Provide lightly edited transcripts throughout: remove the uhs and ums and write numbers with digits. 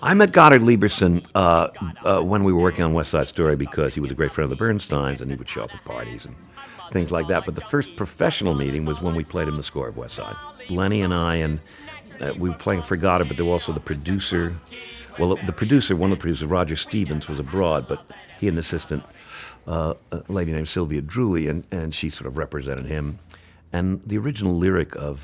I met Goddard Lieberson when we were working on West Side Story because he was a great friend of the Bernsteins and he would show up at parties and things like that. But the first professional meeting was when we played him the score of West Side. Lenny and I, and we were playing for Goddard, but there was also the producer. Well, one of the producers, Roger Stevens, was abroad, but he had an assistant, a lady named Sylvia Drewley, and she sort of represented him. And the original lyric of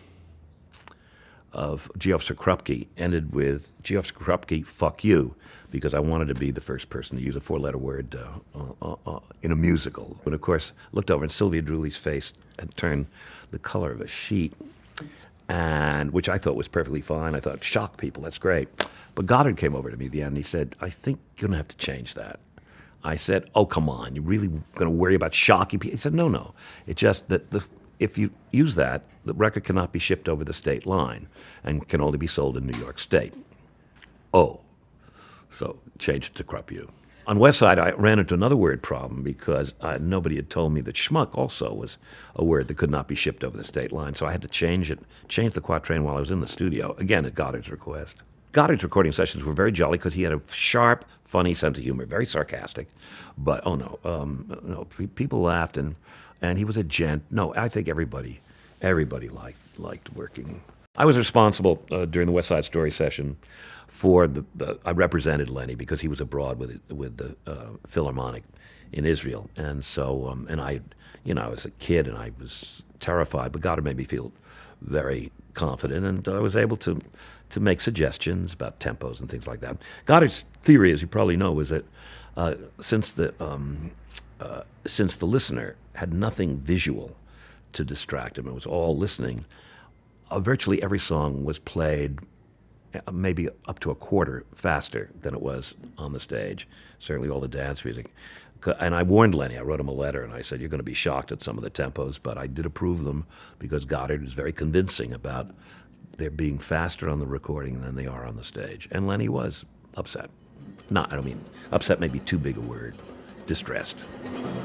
Gee Officer Krupke ended with, Gee Officer Krupke, fuck you, because I wanted to be the first person to use a four-letter word in a musical. But of course, looked over and Sylvia Drewley's face had turned the color of a sheet, and which I thought was perfectly fine. I thought, shock people, that's great. But Goddard came over to me at the end and he said, I think you're going to have to change that. I said, oh, come on, you're really going to worry about shocking people? He said, no. It's just that if you use that, the record cannot be shipped over the state line and can only be sold in New York State. Oh, so change it to Krupp-U. On West Side, I ran into another word problem because nobody had told me that schmuck also was a word that could not be shipped over the state line. So I had to change the quatrain while I was in the studio, again at Goddard's request. Goddard's recording sessions were very jolly because he had a sharp, funny sense of humor, very sarcastic. But, oh no, people laughed and he was a gent. No, I think everybody liked working. I was responsible during the West Side Story session for I represented Lenny because he was abroad with the Philharmonic in Israel, and so I was a kid and I was terrified, but Goddard made me feel very confident, and I was able to make suggestions about tempos and things like that. Goddard's theory, as you probably know, was that since the listener had nothing visual to distract him, it was all listening, virtually every song was played maybe up to a quarter faster than it was on the stage, certainly all the dance music. And I warned Lenny, I wrote him a letter, and I said, you're going to be shocked at some of the tempos, but I did approve them because Goddard is very convincing about their being faster on the recording than they are on the stage. And Lenny was upset. I don't mean, upset may be too big a word, distressed.